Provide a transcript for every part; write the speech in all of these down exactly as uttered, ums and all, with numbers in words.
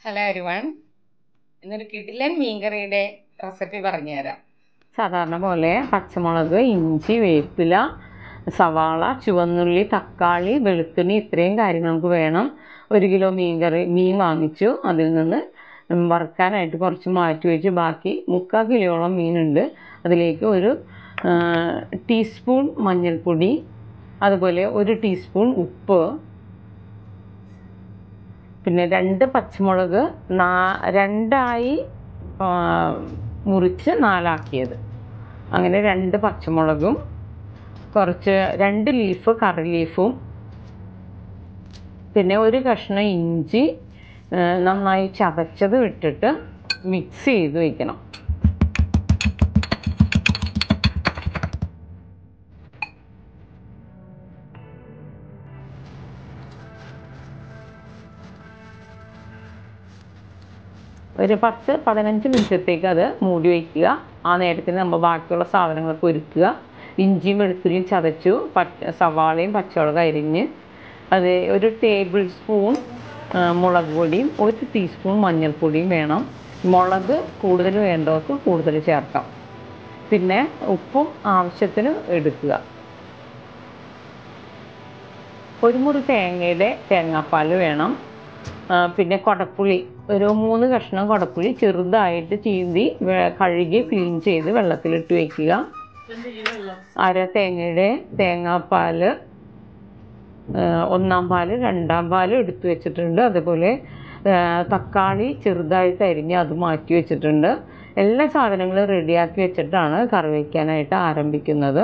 Hello everyone. ഇന്നൊരു കിടിലൻ മീൻകറിയുടെ recipe പറഞ്ഞുതരാം. സാധാരണ പോലെ പച്ചമുളക്, ഇഞ്ചി, വേപ്പില, സവാള, ചുവന്നുള്ളി, തക്കാളി, വെളുത്തുള്ളി, ഇത്രയും കാര്യങ്ങൾ നമുക്ക് വേണം. ഒരു കിലോ മീൻ കറി മീൻ വാങ്ങിച്ചു. അതിൽ നിന്ന് വറുക്കാനായിട്ട് കുറച്ച് മാറ്റി വെച്ച് ബാക്കി മുക്കാൽ കിലോയോളം മീനുണ്ട്. അതിലേക്ക് ഒരു ടീസ്പൂൺ മഞ്ഞൾപ്പൊടി, അതുപോലെ ഒരു ടീസ്പൂൺ ഉപ്പ്, പിന്നെ രണ്ട് പച്ചമുളക് നാ രണ്ടായി മുറിച്ച് നാലാക്കിയത്, അങ്ങനെ രണ്ട് പച്ചമുളകും, കുറച്ച് രണ്ട് ലീഫ് കറി ലീഫും, പിന്നെ ഒരു കഷ്ണം ഇഞ്ചി നന്നായി ചതച്ചത് ഇട്ടിട്ട് മിക്സ് ചെയ്ത് വയ്ക്കണം. ഒരു പത്ത് പതിനഞ്ച് മിനിറ്റത്തേക്ക് അത് മൂടി വയ്ക്കുക. ആ നേരത്തിന് നമ്മൾ ബാക്കിയുള്ള സാധനങ്ങളൊക്കെ ഒരുക്കുക. ഇഞ്ചിയും വെളുത്തുള്ളിയും ചതച്ചു, പച്ച സവാളയും പച്ചമുളക് അരിഞ്ഞ്, അത് ഒരു ടേബിൾ സ്പൂൺ മുളക് പൊടിയും ഒരു ടീസ്പൂൺ മഞ്ഞൾപ്പൊടിയും വേണം. മുളക് കൂടുതൽ വേണ്ടവർക്ക് കൂടുതൽ ചേർക്കാം. പിന്നെ ഉപ്പും ആവശ്യത്തിന് എടുക്കുക. ഒരു മുറി തേങ്ങയുടെ തേങ്ങാപ്പാൽ വേണം. പിന്നെ കുടപ്പുളി, ഒരു മൂന്ന് കഷ്ണം കുടപ്പുളി ചെറുതായിട്ട് ചീന്തി കഴുകി ക്ലീൻ ചെയ്ത് വെള്ളത്തിലിട്ട് വയ്ക്കുക. അര തേങ്ങയുടെ തേങ്ങാപ്പാൽ, ഒന്നാം പാല് രണ്ടാം പാല് എടുത്തു വെച്ചിട്ടുണ്ട്. അതുപോലെ തക്കാളി ചെറുതായിട്ട് അരിഞ്ഞ് അത് മാറ്റി വെച്ചിട്ടുണ്ട്. എല്ലാ സാധനങ്ങളും റെഡിയാക്കി വെച്ചിട്ടാണ് കറി വയ്ക്കാനായിട്ട് ആരംഭിക്കുന്നത്.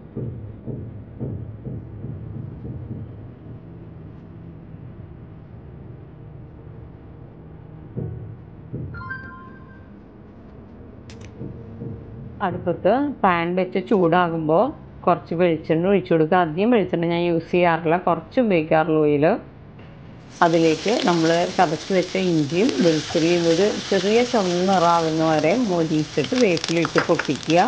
അടുപ്പത്ത് പാൻ വെച്ച് ചൂടാകുമ്പോൾ കുറച്ച് വെളിച്ചെണ്ണ ഒഴിച്ചു കൊടുക്കുക. അധികം വെളിച്ചെണ്ണ ഞാൻ യൂസ് ചെയ്യാറില്ല, കുറച്ച് ഉപയോഗിക്കാറുള്ള ഓയിൽ. അതിലേക്ക് നമ്മൾ ചതച്ച് വെച്ച ഇഞ്ചിയും വെളുത്തുള്ളിയും ഒരു ചെറിയ ചുവന്നറാവുന്ന വരെ മൊരിയിച്ചിട്ട് വേപ്പിലിട്ട് പൊട്ടിക്കുക.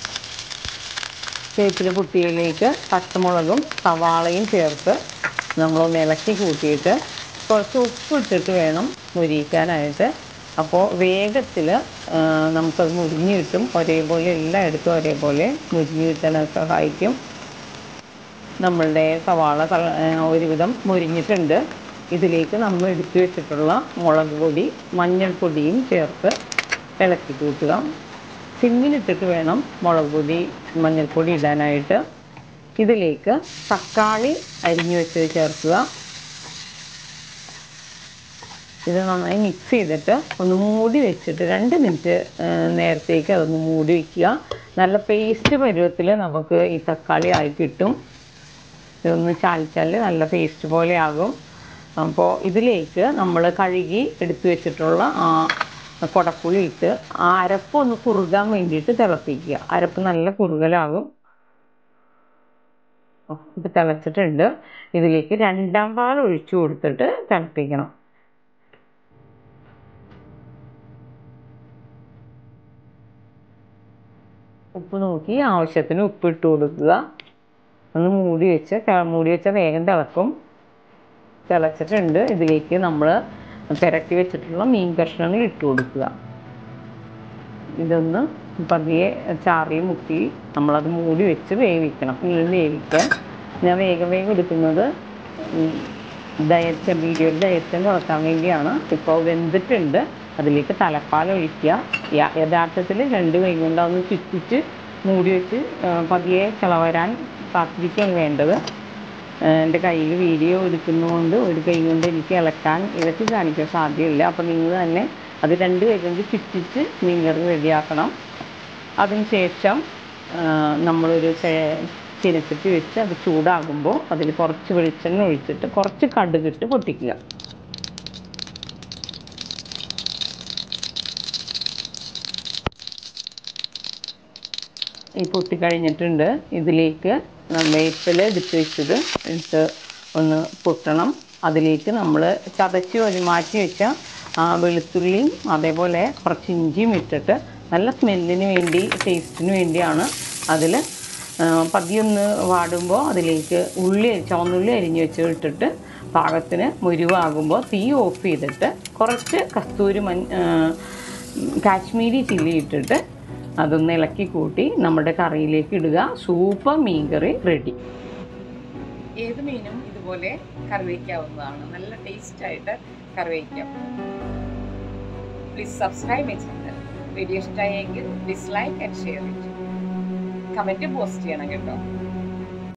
വേപ്പില പൊട്ടിയതിലേക്ക് പച്ചമുളകും സവാളയും ചേർത്ത് നമ്മളൊന്ന് ഇളക്കി കൂട്ടിയിട്ട് കുറച്ച് ഉപ്പ് ഇട്ടിട്ട് വേണം മൊരിയിക്കാനായിട്ട്. അപ്പോൾ വേഗത്തിൽ നമുക്കത് മുരിഞ്ഞ് കിട്ടും. ഒരേപോലെ എല്ലായിടത്തും ഒരേപോലെ മുരിഞ്ഞ് കിട്ടാൻ സഹായിക്കും. നമ്മളുടെ സവാള ഒരുവിധം മുരിഞ്ഞിട്ടുണ്ട്. ഇതിലേക്ക് നമ്മൾ എടുത്തു വെച്ചിട്ടുള്ള മുളക് പൊടി മഞ്ഞൾപ്പൊടിയും ചേർത്ത് ഇളക്കി കൂട്ടുക. സിമ്മിലിട്ടിട്ട് വേണം മുളക് പൊടി മഞ്ഞൾപ്പൊടി ഇടാനായിട്ട്. ഇതിലേക്ക് തക്കാളി അരിഞ്ഞു വെച്ചത് ചേർക്കുക. ഇത് നന്നായി മിക്സ് ചെയ്തിട്ട് ഒന്ന് മൂടി വെച്ചിട്ട് രണ്ട് മിനിറ്റ് നേരത്തേക്ക് അതൊന്ന് മൂടി വയ്ക്കുക. നല്ല പേസ്റ്റ് പരുവത്തിൽ നമുക്ക് ഈ തക്കാളി ആയി കിട്ടും. ഇതൊന്ന് ചാലിച്ചാൽ നല്ല പേസ്റ്റ് പോലെ ആകും. അപ്പോൾ ഇതിലേക്ക് നമ്മൾ കഴുകി എടുത്തു വെച്ചിട്ടുള്ള ആ കുടപ്പുളി ഇട്ട് ആ അരപ്പ് ഒന്ന് കുറുകാൻ വേണ്ടിയിട്ട് തിളപ്പിക്കുക. അരപ്പ് നല്ല കുറുകലാകും. ഇത് തിളച്ചിട്ടുണ്ട്. ഇതിലേക്ക് രണ്ടാം പാൽ ഒഴിച്ചു കൊടുത്തിട്ട് തിളപ്പിക്കണം. ഉപ്പ് നോക്കി ആവശ്യത്തിന് ഉപ്പ് ഇട്ട് കൊടുക്കുക. ഒന്ന് മൂടി വെച്ച് മൂടി വെച്ചാൽ വേഗം തിളക്കും. തിളച്ചിട്ടുണ്ട്. ഇതിലേക്ക് നമ്മൾ പുരട്ടി വെച്ചിട്ടുള്ള മീൻ കഷ്ണങ്ങൾ ഇട്ട് കൊടുക്കുക. ഇതൊന്ന് പതിയെ ചാറിൽ മുക്കി നമ്മളത് മൂടി വെച്ച് വേവിക്കണം. ഇങ്ങനെ വേവിക്കാൻ ഞാൻ വേഗം വേഗം എടുക്കുന്നത് ദയച്ച വീഡിയോയിൽ ദയറ്റം കുറക്കാൻ വേണ്ടിയാണ്. ഇപ്പോൾ വെന്തിട്ടുണ്ട്. അതിലേക്ക് തലപ്പാൽ ഒഴിക്കുക. യഥാർത്ഥത്തിൽ രണ്ട് കൈ കൊണ്ടൊന്ന് ചുറ്റിച്ച് മൂടി വെച്ച് പതിയെ ചിളവരാൻ കാത്തിരിക്കുകയാണ് വേണ്ടത്. എൻ്റെ കയ്യിൽ വീഡിയോ എടുക്കുന്നതുകൊണ്ട് ഒരു കൈ കൊണ്ട് എനിക്ക് ഇളക്കാൻ ഇളക്കി കാണിക്കാൻ സാധ്യമില്ല. അപ്പോൾ നിങ്ങൾ തന്നെ അത് രണ്ട് കൈ കൊണ്ട് ചുറ്റിച്ച് മീൻകറി റെഡിയാക്കണം. അതിന് ശേഷം നമ്മളൊരു ചീനച്ചട്ടി വെച്ച് അത് ചൂടാകുമ്പോൾ അതിൽ കുറച്ച് വെളിച്ചെണ്ണ ഒഴിച്ചിട്ട് കുറച്ച് കടുകിട്ട് പൊട്ടിക്കുക. ഈ പൊട്ടിക്കഴിഞ്ഞിട്ടുണ്ട്. ഇതിലേക്ക് വേപ്പില എടുത്ത് വെച്ചത് ഇട്ട് ഒന്ന് പൊട്ടണം. അതിലേക്ക് നമ്മൾ ചതച്ച് ഒരു മാറ്റി വെച്ച വെളുത്തുള്ളിയും അതേപോലെ കുറച്ച് ഇഞ്ചിയും ഇട്ടിട്ട് നല്ല സ്മെല്ലിന് വേണ്ടി ടേസ്റ്റിന് വേണ്ടിയാണ് അതിൽ പതിയൊന്ന് വാടുമ്പോൾ അതിലേക്ക് ഉള്ളി ചുവന്നുള്ളി അരിഞ്ഞ് വെച്ച് ഇട്ടിട്ട് പാകത്തിന് മുരുവാകുമ്പോൾ തീ ഓഫ് ചെയ്തിട്ട് കുറച്ച് കസ്തൂരി മഞ്ഞ കാശ്മീരി ചില്ലി ഇട്ടിട്ട് അതൊന്ന് ഇളക്കി കൂട്ടി നമ്മുടെ കറിയിലേക്ക് ഇടുക. സൂപ്പർ മീൻ കറി റെഡി. ഏത് മീനും ഇതുപോലെ കറി വയ്ക്കാവുന്നതാണ്. നല്ല ടേസ്റ്റായിട്ട് കറി വയ്ക്കാം. Please subscribe my channel. Video ഇഷ്ടമായെങ്കിൽ dislike and share it. Comment post ചെയ്യണം കേട്ടോ.